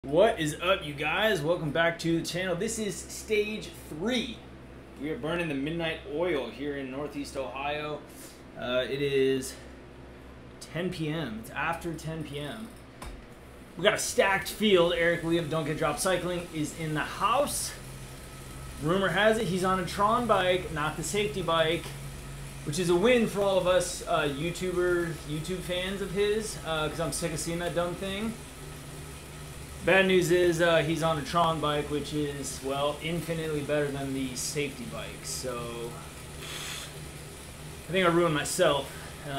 What is up, you guys? Welcome back to the channel. This is stage 3. We are burning the midnight oil here in Northeast Ohio. It is 10 p.m. It's after 10 p.m. We got a stacked field. Eric Lee of Don't Get Dropped Cycling is in the house. Rumor has it he's on a Tron bike, not the safety bike, which is a win for all of us YouTube fans of his, because I'm sick of seeing that dumb thing. Bad news is he's on a Tron bike, which is, well, infinitely better than the safety bike. So I think I ruined myself.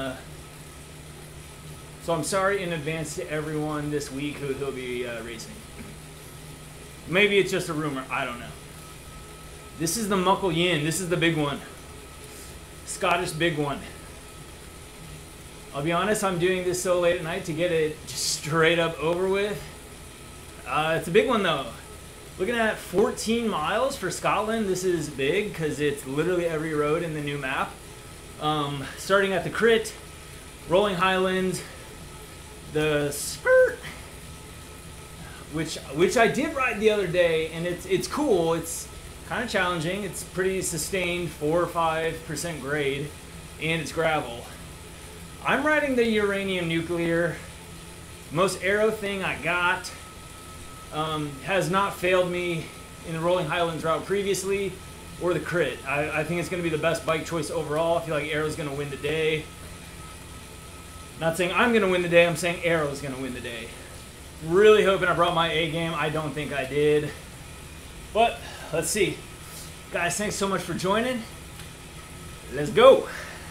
So I'm sorry in advance to everyone this week who he'll be racing. Maybe it's just a rumor. I don't know. This is the Muckle Yin. This is the big one. Scottish big one. I'll be honest, I'm doing this so late at night to get it just straight up over with. It's a big one though. Looking at 14 miles for Scotland, this is big because it's literally every road in the new map. Starting at the Crit, Rolling Highlands, the Spurt, which I did ride the other day, and it's cool. It's kind of challenging. It's pretty sustained, 4 or 5% grade, and it's gravel. I'm riding the Uranium Nuclear. Most aero thing I got. Has not failed me in the Rolling Highlands route previously, or the Crit. I think it's going to be the best bike choice overall. I feel like Aero's going to win the day. Not saying I'm going to win the day, I'm saying Aero's going to win the day. Really hoping I brought my A game. I don't think I did. But, let's see. Guys, thanks so much for joining. Let's go.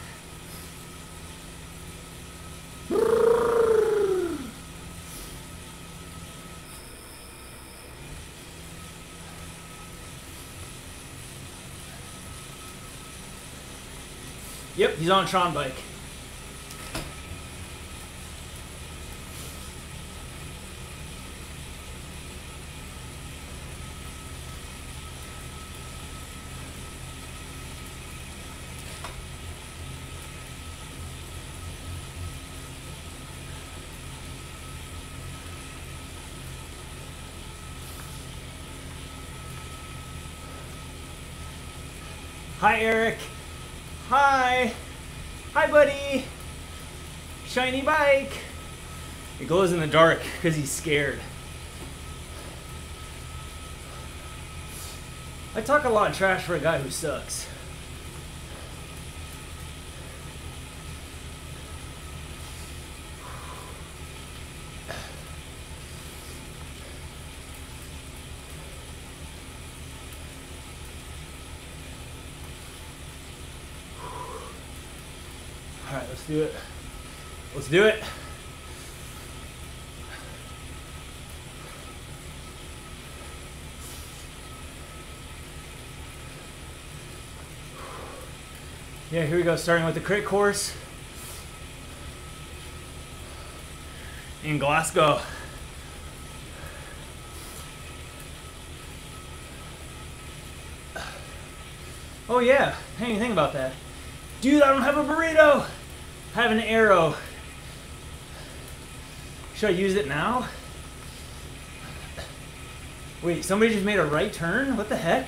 Yep, he's on a Tron bike. Hi, Eric. Hi. Hi, buddy. Shiny bike. It glows in the dark because he's scared. I talk a lot of trash for a guy who sucks. All right, let's do it. Let's do it. Yeah, here we go, starting with the Crit course in Glasgow. Oh yeah, hey, anything think about that. Dude, I don't have a burrito. I have an Aero. Should I use it now? Wait, somebody just made a right turn? What the heck?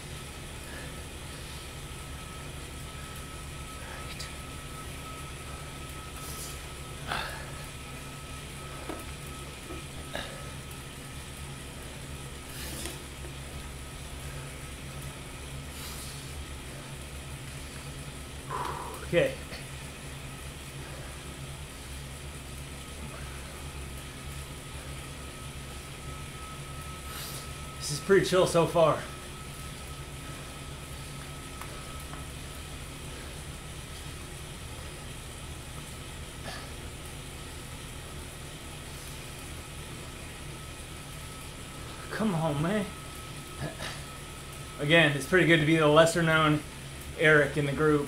Okay. This is pretty chill so far. Come on, man. Again, it's pretty good to be the lesser known Eric in the group.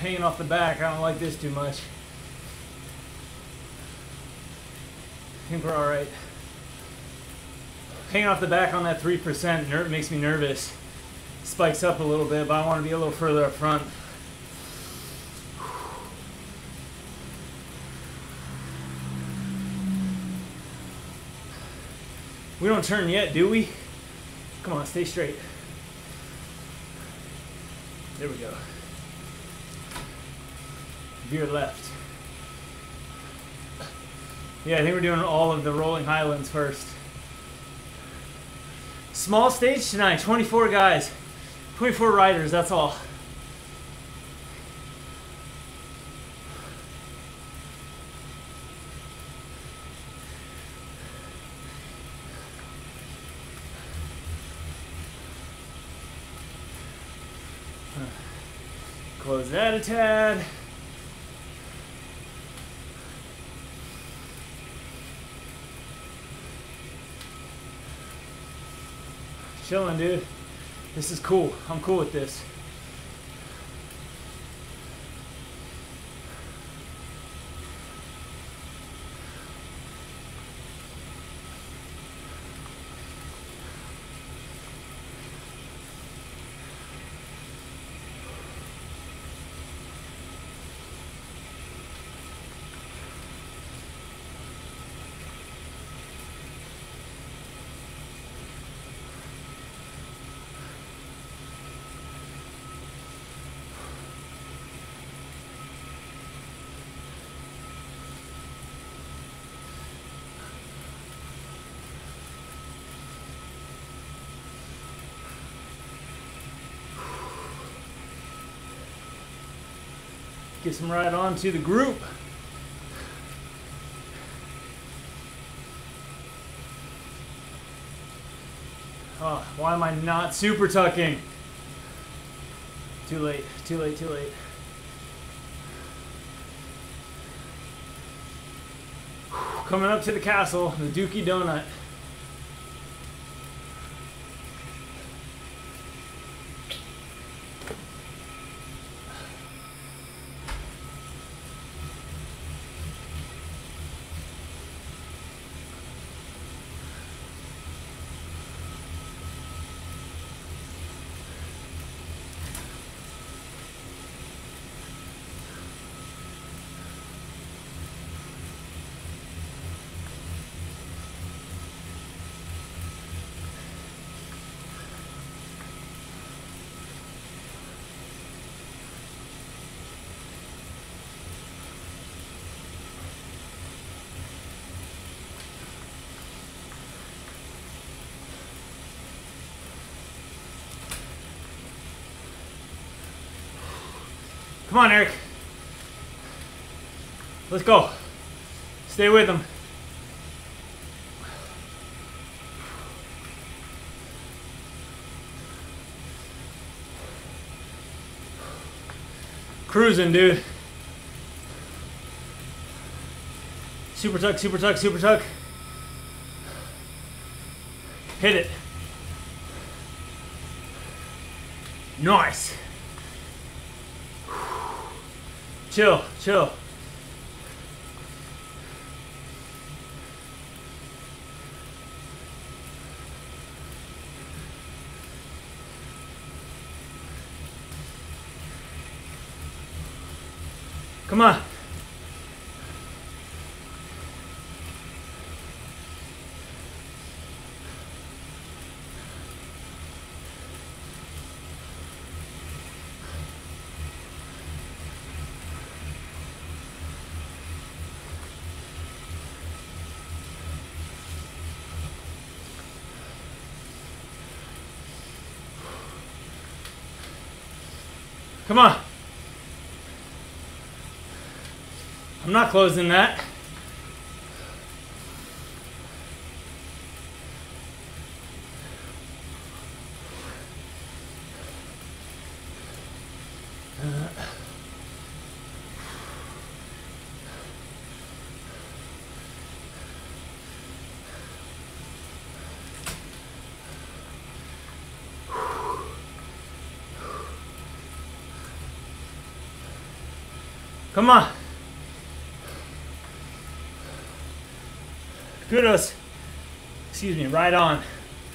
hanging off the back. I don't like this too much. I think we're all right. Hanging off the back on that 3% makes me nervous. Spikes up a little bit, but I want to be a little further up front. We don't turn yet, do we? Come on, stay straight. There we go. Veer left. Yeah, I think we're doing all of the rolling Highlands first. Small stage tonight, 24 guys. 24 riders, that's all. Close that a tad. Chilling, dude. This is cool. I'm cool with this. Get some right on to the group. Oh, why am I not super tucking? Too late, too late, too late. Coming up to the castle, the Dookie Donut. Come on, Eric. Let's go. Stay with him. Cruising, dude. Super tuck, super tuck, super tuck. Hit it. Nice. Chill, chill. Come on. Come on. I'm not closing that. Come on. Kudos. Excuse me, right on.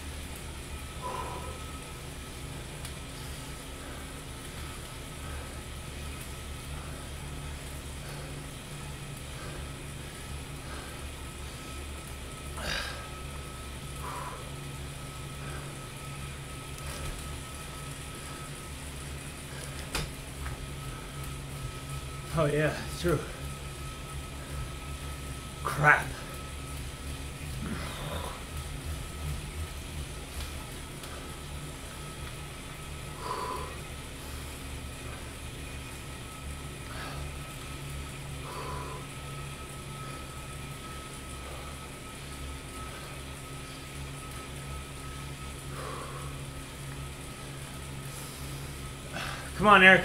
Oh yeah, it's true. Crap. Come on, Eric.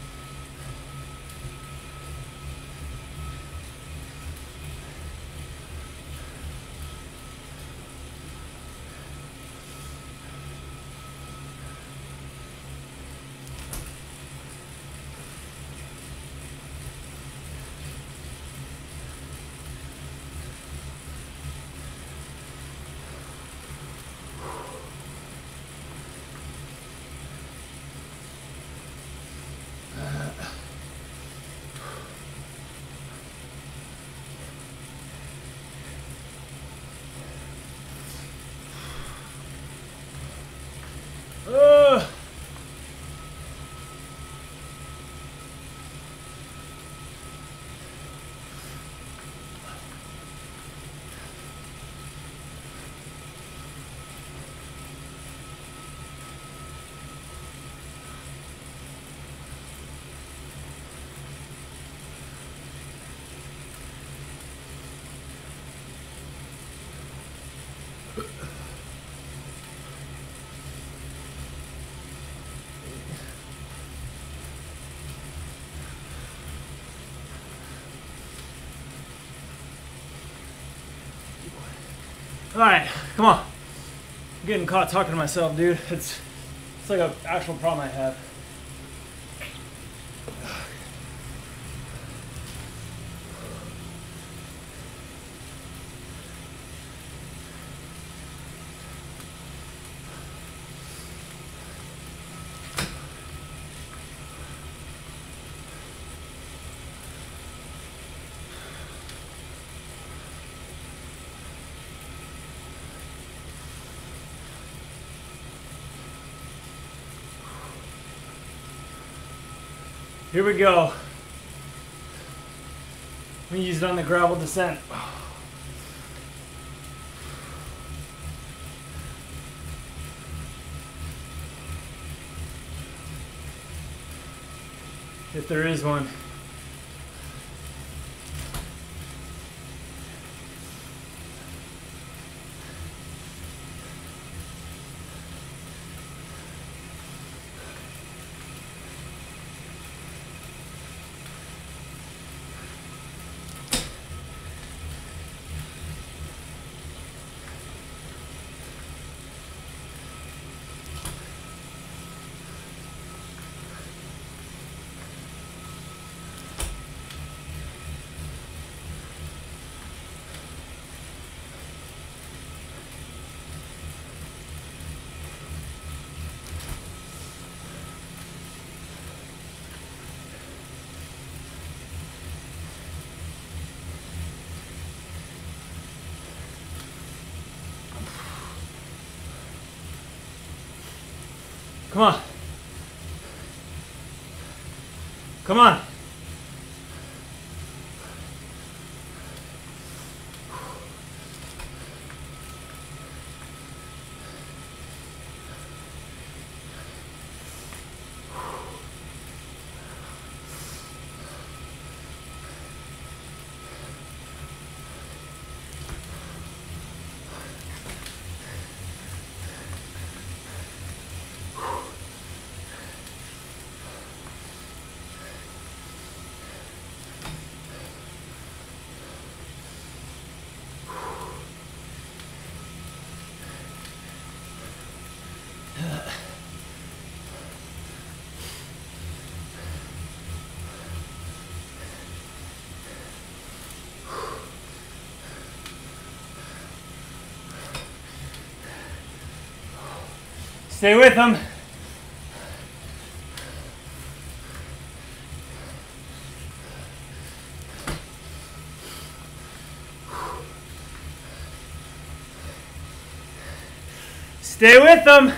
All right, come on. I'm getting caught talking to myself, dude. It's like an actual problem I have. Here we go. We use it on the gravel descent. If there is one. Come on. Come on. Stay with them. Stay with them.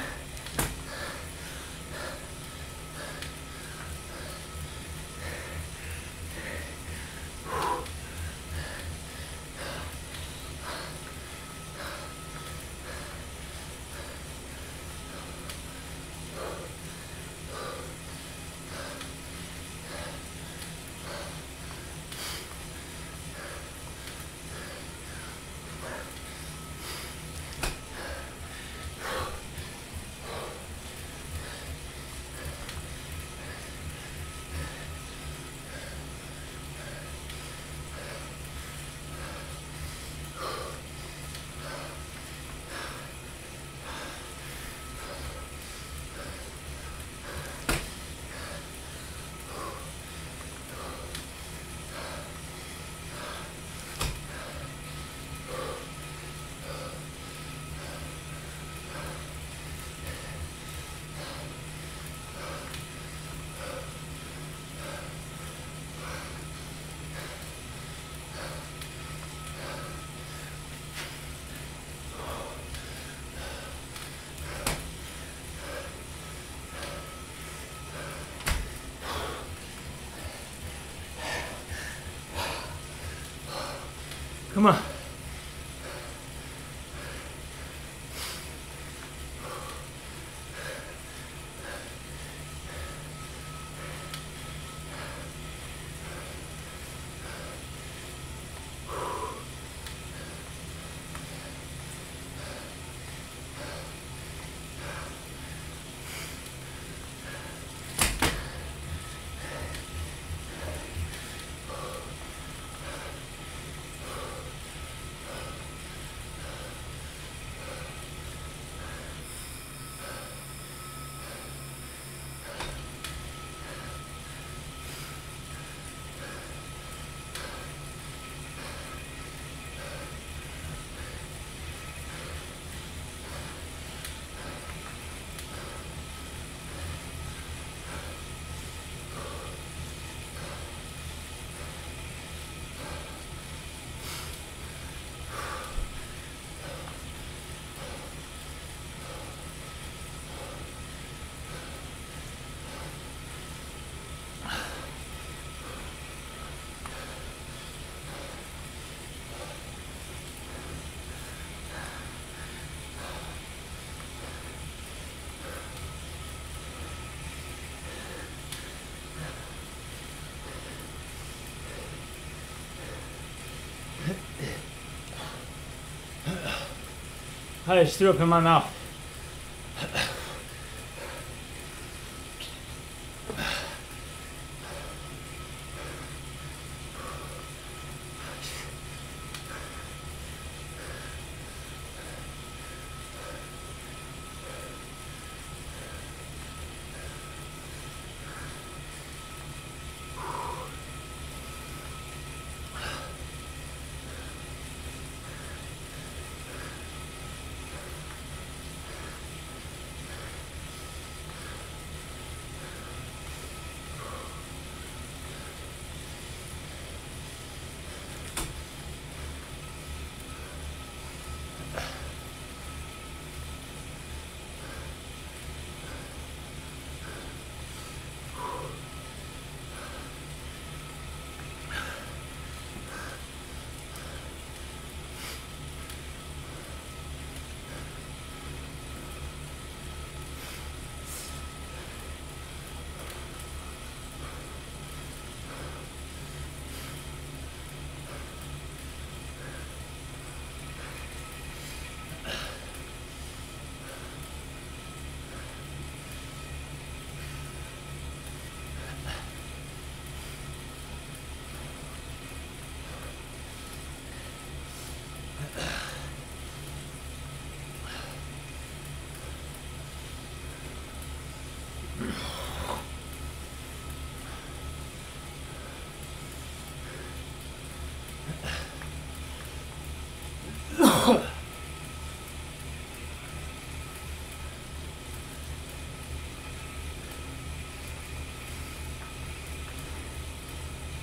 Come on. I just threw up in my mouth.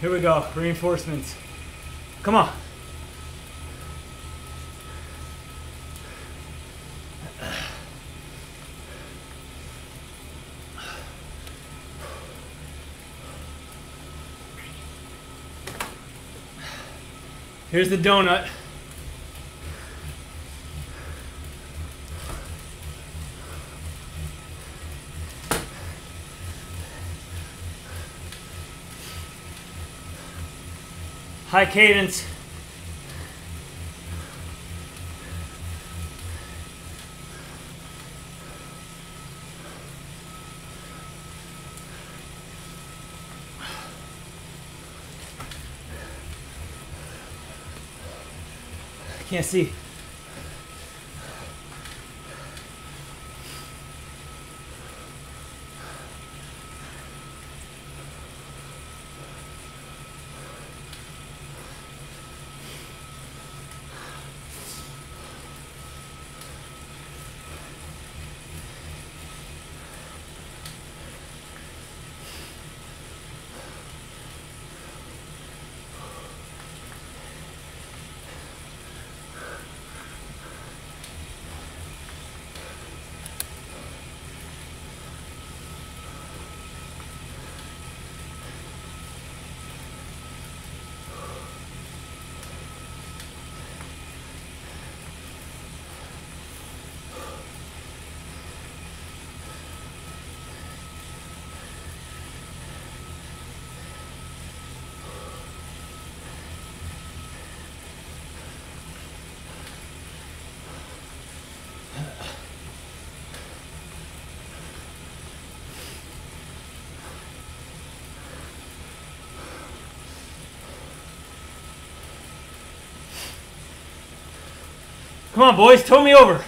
Here we go. Reinforcements. Come on. Here's the donut. High cadence. I can't see. Come on, boys, tow me over.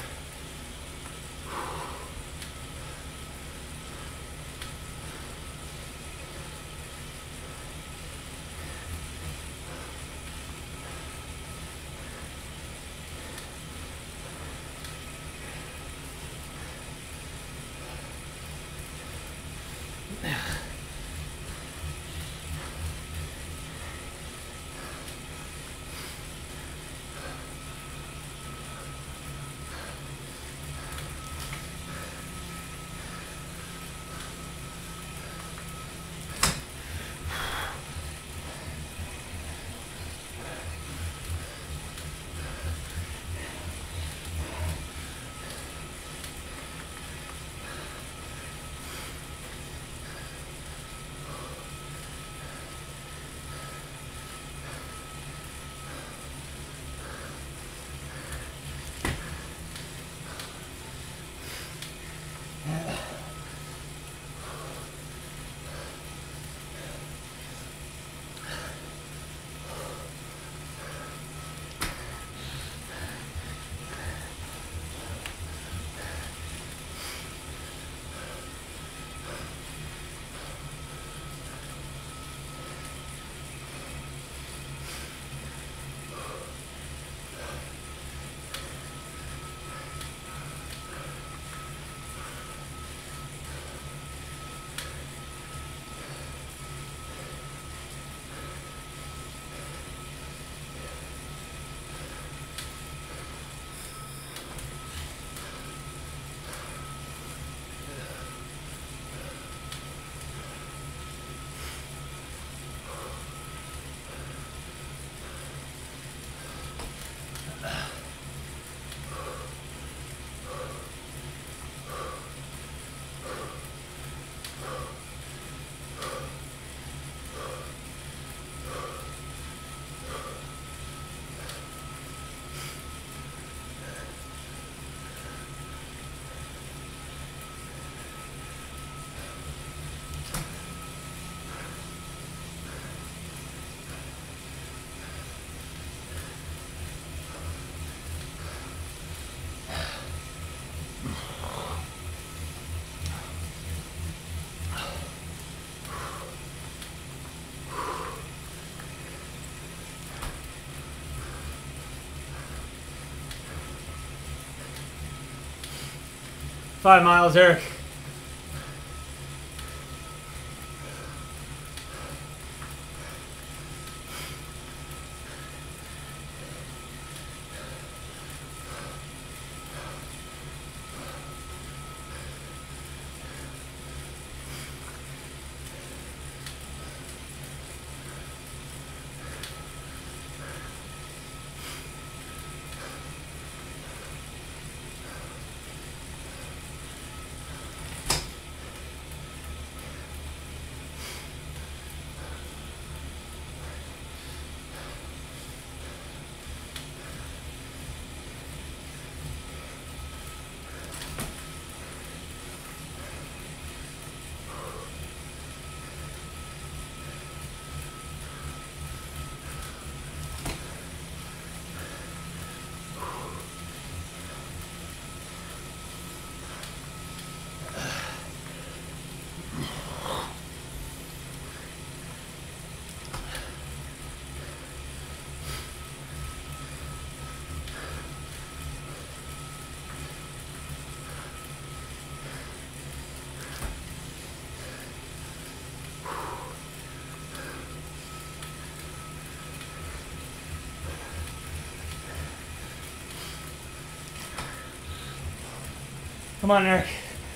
Five miles, Eric. Come on, Eric.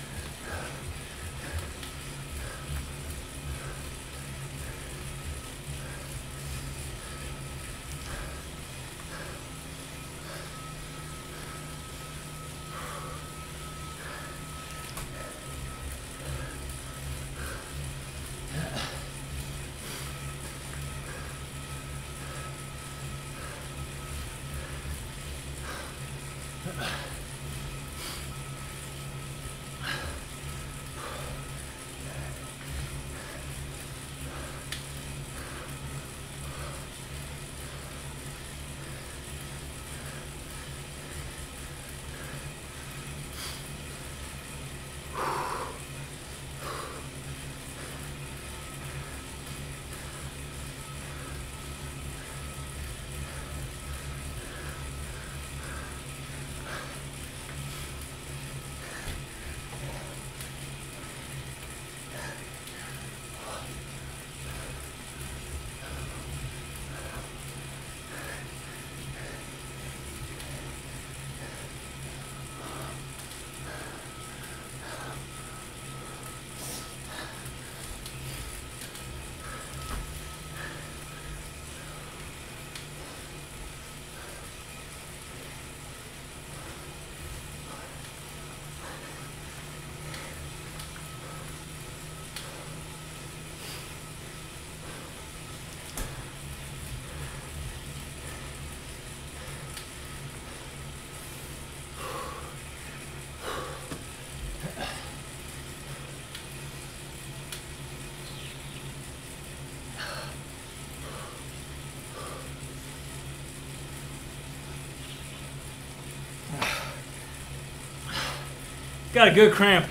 Got a good cramp.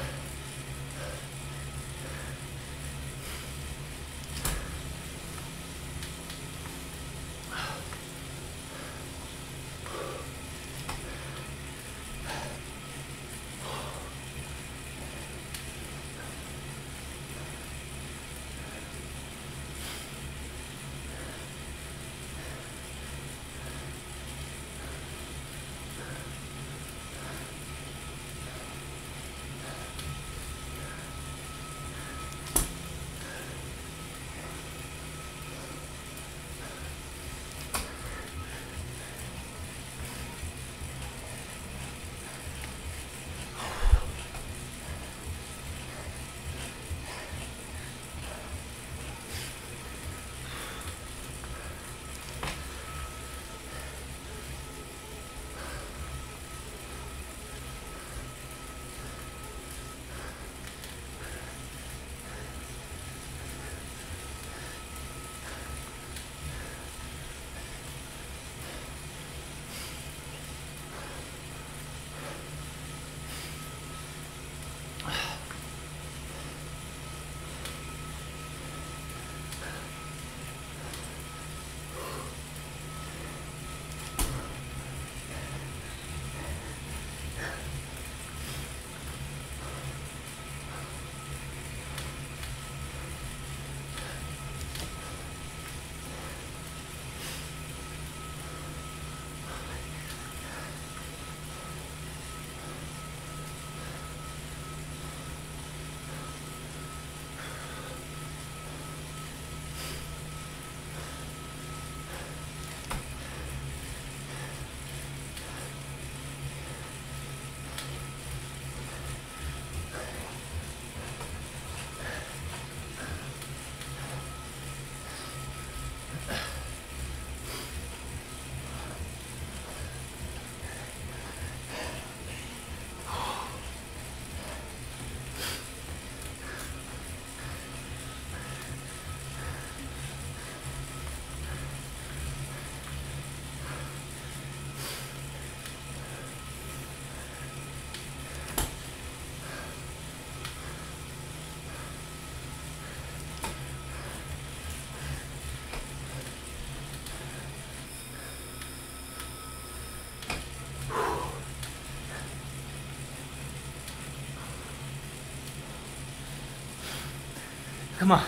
Come on.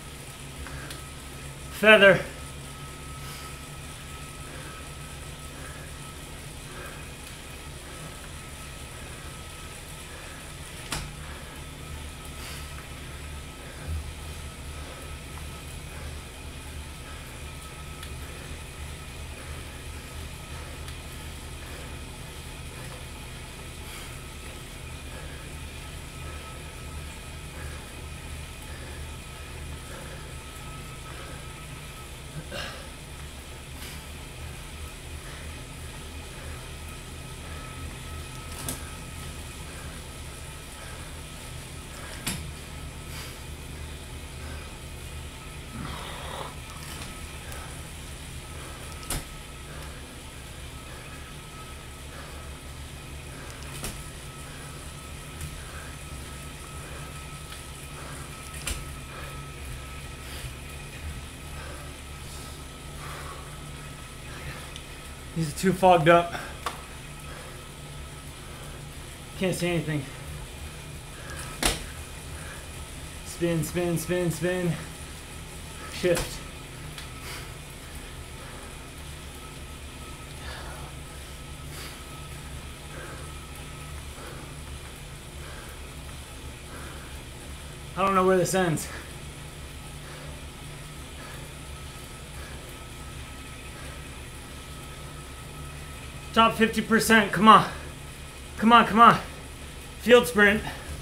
Feather. These are too fogged up. Can't see anything. Spin, spin, spin, spin. Shift. I don't know where this ends. Top 50%, come on. Come on, come on. Field sprint.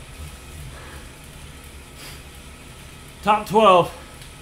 Top 12.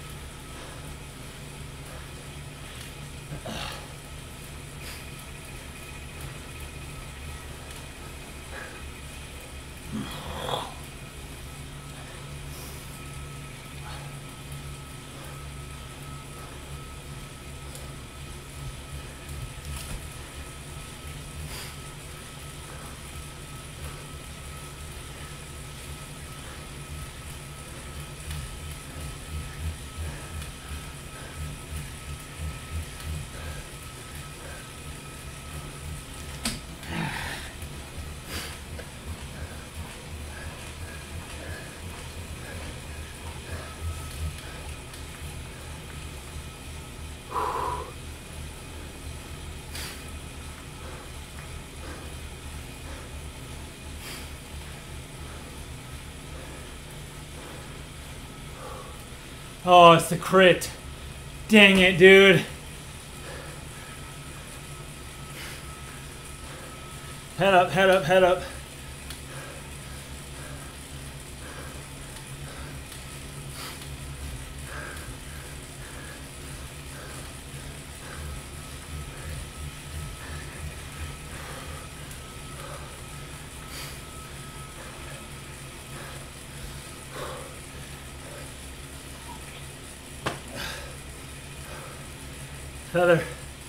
Oh, it's the crit. Dang it, dude. Head up, head up, head up. Feather.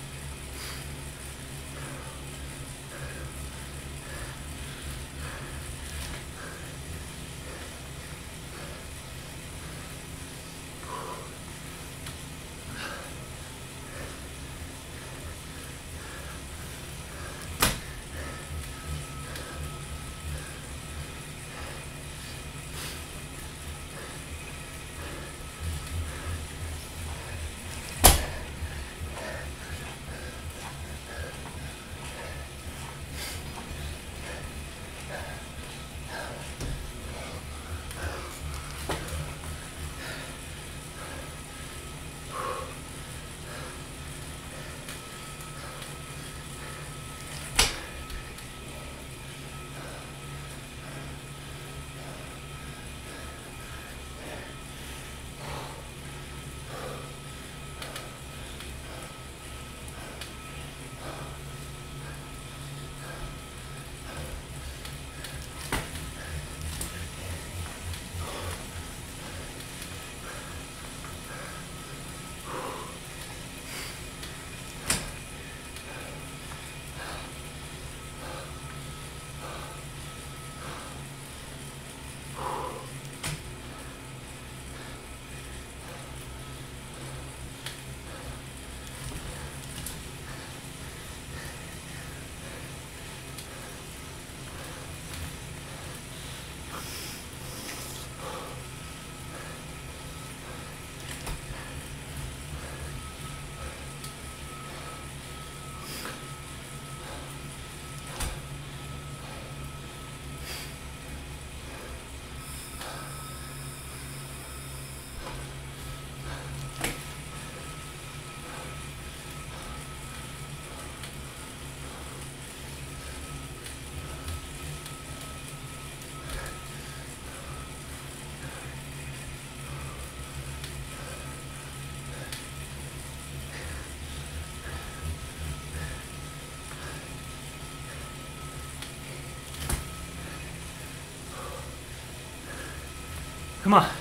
Come on.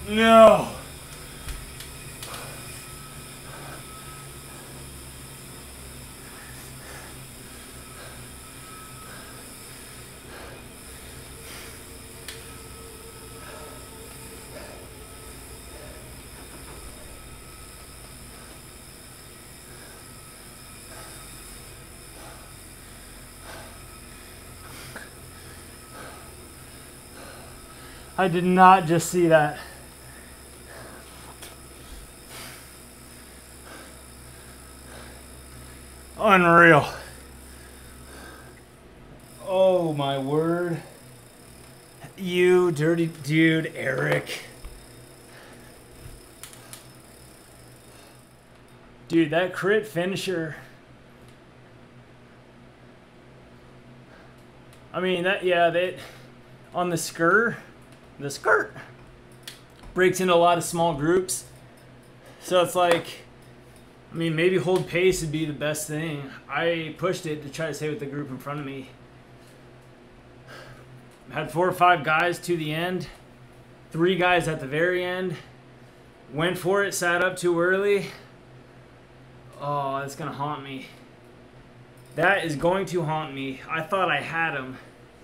No. I did not just see that. Unreal. Oh my word. You dirty dude, Eric. Dude, that crit finisher. I mean, that on the skirt breaks into a lot of small groups. So it's like, I mean, maybe hold pace would be the best thing. I pushed it to try to stay with the group in front of me. Had 4 or 5 guys to the end. 3 guys at the very end. Went for it, sat up too early. Oh, that's going to haunt me. That is going to haunt me. I thought I had him.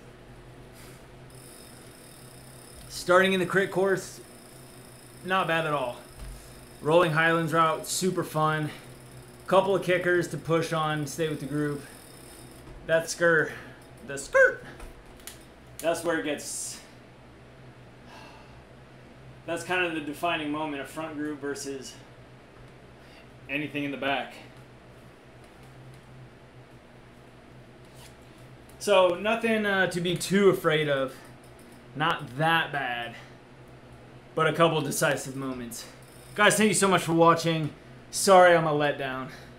Starting in the crit course, not bad at all. Rolling Highlands route, super fun. Couple of kickers to push on, stay with the group. That skirt, the skirt, that's where it gets, that's kind of the defining moment of front group versus anything in the back. So nothing to be too afraid of. Not that bad, but a couple decisive moments. Guys, thank you so much for watching. Sorry I'm a letdown.